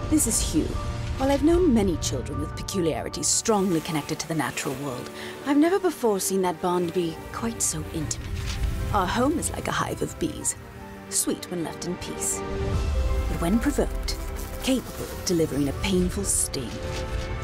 This is Hugh. While I've known many children with peculiarities strongly connected to the natural world, I've never before seen that bond be quite so intimate. Our home is like a hive of bees, sweet when left in peace, but when provoked, capable of delivering a painful sting.